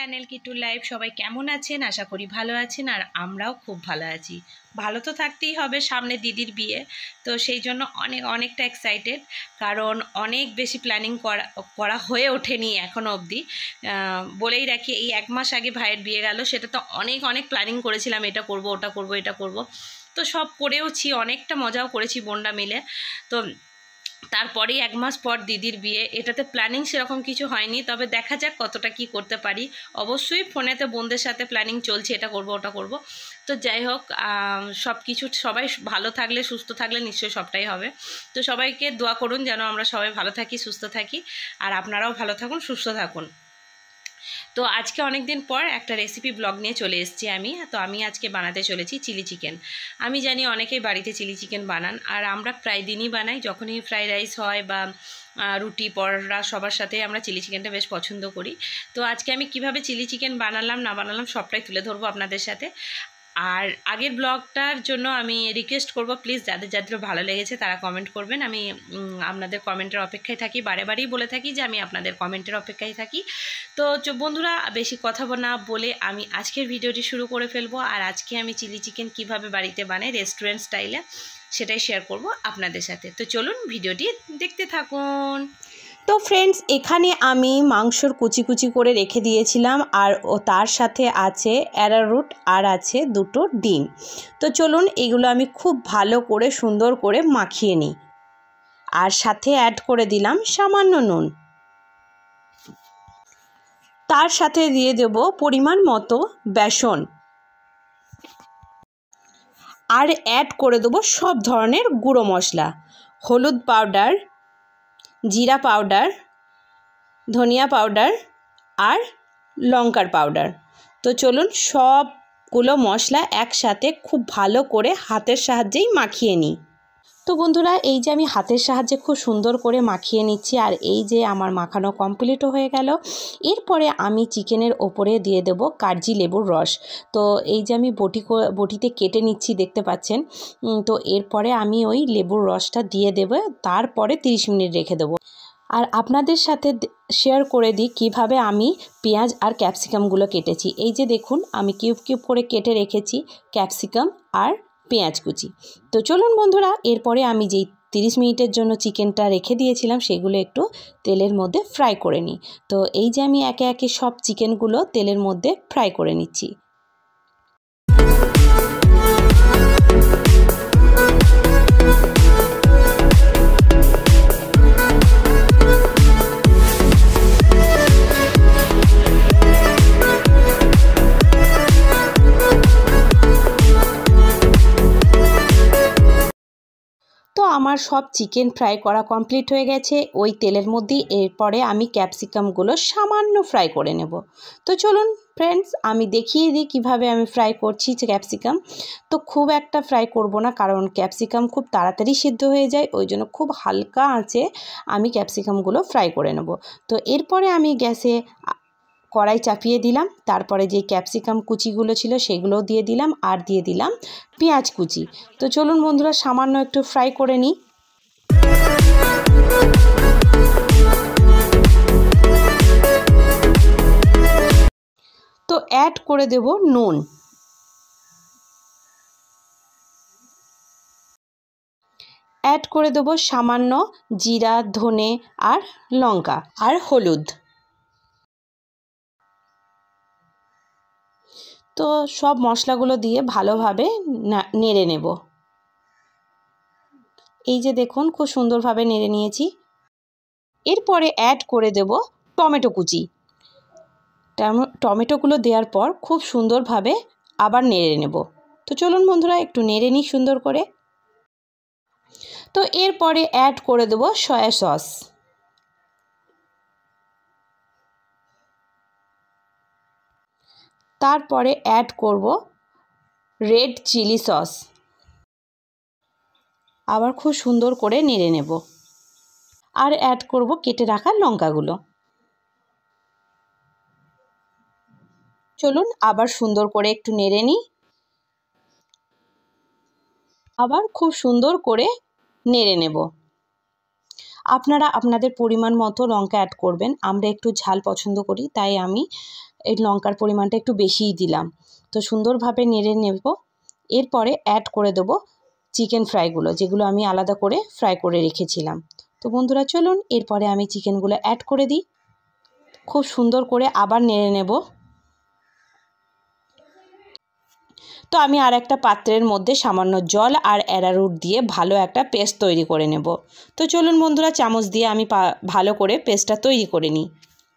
Channel কিটু live. সবাই কেমন আছেন? আশা করি ভালো আছেন, আর আমরাও খুব ভালো আছি। ভালো তো থাকতেই হবে, সামনে দিদির বিয়ে, তো সেই জন্য অনেকটা এক্সাইটেড, কারণ অনেক বেশি প্ল্যানিং করা হয়ে ওঠেনি এখনও অবধি। বলেই রাখি, এই 1 মাস আগে ভাইয়ের বিয়ে গেল, সেটা তো অনেক প্ল্যানিং করেছিলাম, এটা করব ওটা করব এটা করব, তো সব করেওছি, অনেকটা মজাও করেছি বোনরা মিলে। তো তারপরেই 1 মাস পর দিদির বিয়ে, এটাতে প্ল্যানিং সেরকম কিছু হয়নি, তবে দেখা যাক কতটা কি করতে পারি। অবশ্যই ফোনেতে বোনদের সাথে প্ল্যানিং চলছে, এটা করব ওটা করব। তো যাই হোক, সব কিছু সবাই ভালো থাকলে সুস্থ থাকলে নিশ্চয়ই সবটাই হবে। তো সবাইকে দোয়া করুন যেন আমরা সবাই ভালো থাকি, সুস্থ থাকি, আর আপনারাও ভালো থাকুন, সুস্থ থাকুন। তো আজকে অনেক দিন পর একটা রেসিপি ব্লগ নিয়ে চলে এসেছি আমি। তো আমি আজকে বানাতে চলেছি চিলি চিকেন। আমি জানি অনেকেই বাড়িতে চিলি চিকেন বানান, আর আমরা প্রায় দিনই বানাই, যখনই ফ্রাইড রাইস হয় বা রুটি পরোটা সবার সাথে আমরা চিলি চিকেনটা বেশ পছন্দ করি। তো আজকে আমি কিভাবে চিলি চিকেন বানালাম না বানালাম সবটাই তুলে ধরবো আপনাদের সাথে। আর আগের ব্লগটার জন্য আমি রিকোয়েস্ট করব, প্লিজ যাদের ভালো লেগেছে তারা কমেন্ট করবেন। আমি আপনাদের কমেন্টের অপেক্ষায় থাকি, বারেবারেই বলে থাকি যে আমি আপনাদের কমেন্টের অপেক্ষায় থাকি। তো বন্ধুরা, বেশি কথা না বলে আমি আজকের ভিডিওটি শুরু করে ফেলবো। আর আজকে আমি চিলি চিকেন কিভাবে বাড়িতে বানাই রেস্টুরেন্ট স্টাইলে, সেটাই শেয়ার করব আপনাদের সাথে। তো চলুন ভিডিওটি দেখতে থাকুন। তো ফ্রেন্ডস, এখানে আমি মাংসর কুচি করে রেখে দিয়েছিলাম, আর তার সাথে আছে অ্যারারুট, আর আছে 2টো ডিম। তো চলুন এগুলো আমি খুব ভালো করে সুন্দর করে মাখিয়ে নিই। আর সাথে অ্যাড করে দিলাম সামান্য নুন, তার সাথে দিয়ে দেব পরিমাণ মতো বেসন, আর অ্যাড করে দেবো সব ধরনের গুঁড়ো মশলা, হলুদ পাউডার, জিরা পাউডার, ধনিয়া পাউডার আর লঙ্কার পাউডার। তো চলুন সবগুলো মশলা একসাথে খুব ভালো করে হাতের সাহায্যেই মাখিয়ে নিই। তো বন্ধুরা, এই যে আমি হাতের সাহায্যে খুব সুন্দর করে মাখিয়ে নিচ্ছি, আর এই যে আমার মাখানো কমপ্লিটও হয়ে গেল। এরপরে আমি চিকেনের ওপরে দিয়ে দেব কাগজি লেবুর রস। তো এই যে আমি বটিতে কেটে নিচ্ছি, দেখতে পাচ্ছেন। তো এরপরে আমি ওই লেবুর রসটা দিয়ে দেবো, তারপরে 30 মিনিট রেখে দেবো। আর আপনাদের সাথে শেয়ার করে দিই কিভাবে আমি পেঁয়াজ আর ক্যাপসিকামগুলো কেটেছি। এই যে দেখুন, আমি কিউব করে কেটে রেখেছি ক্যাপসিকাম আর পেঁয়াজ কুচি। তো চলুন বন্ধুরা, এরপরে আমি যেই 30 মিনিটের জন্য চিকেনটা রেখে দিয়েছিলাম সেগুলো একটু তেলের মধ্যে ফ্রাই করে নিই। তো এই যে আমি একে একে সব চিকেনগুলো তেলের মধ্যে ফ্রাই করে নিচ্ছি। তো আমার সব চিকেন ফ্রাই করা কমপ্লিট হয়ে গেছে ওই তেলের মধ্যেই। এরপরে আমি ক্যাপসিকামগুলো সামান্য ফ্রাই করে নেব। তো চলুন ফ্রেন্ডস, আমি দেখিয়ে দিই কিভাবে আমি ফ্রাই করছি ক্যাপসিকাম। তো খুব একটা ফ্রাই করব না, কারণ ক্যাপসিকাম খুব তাড়াতাড়ি সিদ্ধ হয়ে যায়, ওই জন্য খুব হালকা আঁচে আমি ক্যাপসিকামগুলো ফ্রাই করে নেব। তো এরপরে আমি গ্যাসে কড়াই চাপিয়ে দিলাম, তারপরে যে ক্যাপসিকাম কুচিগুলো ছিল সেগুলোও দিয়ে দিলাম, আর দিয়ে দিলাম পেঁয়াজ কুচি। তো চলুন বন্ধুরা, সামান্য একটু ফ্রাই করে নিই। তো অ্যাড করে দেব নুন, অ্যাড করে দেব সামান্য জিরা, ধনে আর লঙ্কা আর হলুদ। তো সব মশলাগুলো দিয়ে ভালোভাবে নেড়ে নেব। এই যে দেখুন, খুব সুন্দরভাবে নেড়ে নিয়েছি। এরপরে অ্যাড করে দেব টমেটো কুচি। টমেটোগুলো দেওয়ার পর খুব সুন্দরভাবে আবার নেড়ে নেব। তো চলুন বন্ধুরা, একটু নেড়ে নিই সুন্দর করে। তো এরপরে অ্যাড করে দেব সয়া সস, তারপরে অ্যাড করব রেড চিলি সস, আবার খুব সুন্দর করে নেড়ে নেব। আর অ্যাড করব কেটে রাখা লঙ্কাগুলো। চলুন আবার সুন্দর করে একটু নেড়ে নিই। আবার খুব সুন্দর করে নেড়ে নেব। আপনারা আপনাদের পরিমাণ মতো লঙ্কা অ্যাড করবেন। আমরা একটু ঝাল পছন্দ করি, তাই আমি এই লঙ্কার পরিমাণটা একটু বেশিই দিলাম। তো সুন্দরভাবে নেড়ে নেব। এরপরে অ্যাড করে দেবো চিকেন ফ্রাইগুলো, যেগুলো আমি আলাদা করে ফ্রাই করে রেখেছিলাম। তো বন্ধুরা চলুন এরপরে আমি চিকেনগুলো অ্যাড করে দিই। খুব সুন্দর করে আবার নেড়ে নেব। তো আমি আর একটা পাত্রের মধ্যে সামান্য জল আর অ্যারারুট দিয়ে ভালো একটা পেস্ট তৈরি করে নেব। তো চলুন বন্ধুরা চামচ দিয়ে আমি ভালো করে পেস্টটা তৈরি করে নিই।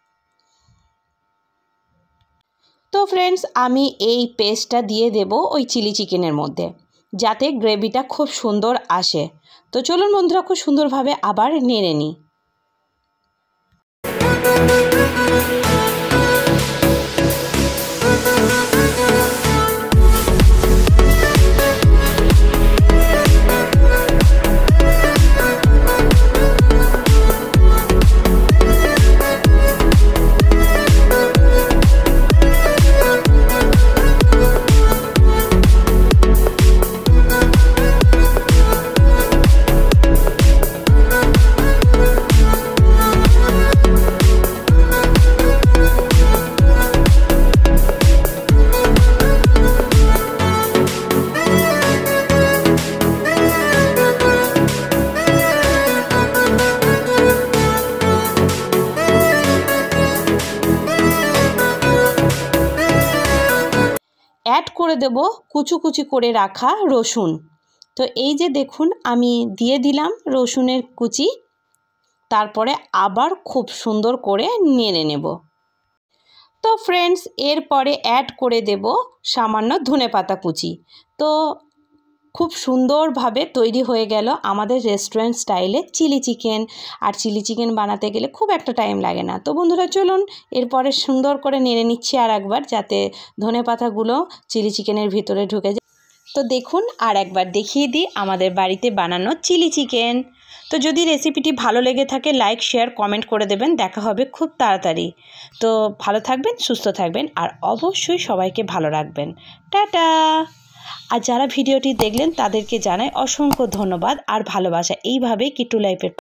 তো ফ্রেন্ডস আমি এই পেস্টটা দিয়ে দেব ওই চিলি চিকেনের মধ্যে, যাতে গ্রেভিটা খুব সুন্দর আসে। তো চলুন বন্ধুরা খুব সুন্দরভাবে আবার নেড়ে নিই। অ্যাড করে দেব কুচি কুচি করে রাখা রসুন। তো এই যে দেখুন আমি দিয়ে দিলাম রসুনের কুচি, তারপরে আবার খুব সুন্দর করে নেড়ে নেব। তো ফ্রেন্ডস এরপরে অ্যাড করে দেব সামান্য ধনেপাতা কুচি। তো খুব সুন্দরভাবে তৈরি হয়ে গেল আমাদের রেস্টুরেন্ট স্টাইলে চিলি চিকেন। আর চিলি চিকেন বানাতে গেলে খুব একটা টাইম লাগে না। তো বন্ধুরা চলুন এরপরে সুন্দর করে নেড়ে নিচ্ছি আর একবার, যাতে ধনেপাতাগুলো চিলি চিকেনের ভিতরে ঢুকে যায়। তো দেখুন আর একবার দেখিয়ে দিই আমাদের বাড়িতে বানানো চিলি চিকেন। তো যদি রেসিপিটি ভালো লেগে থাকে লাইক শেয়ার কমেন্ট করে দেবেন। দেখা হবে খুব তাড়াতাড়ি। তো ভালো থাকবেন, সুস্থ থাকবেন, আর অবশ্যই সবাইকে ভালো রাখবেন। টাটা। আর যারা ভিডিওটি দেখলেন তাদেরকে জানাই অসংখ্য ধন্যবাদ আর ভালোবাসা। এইভাবেই কিট্টু লাইফের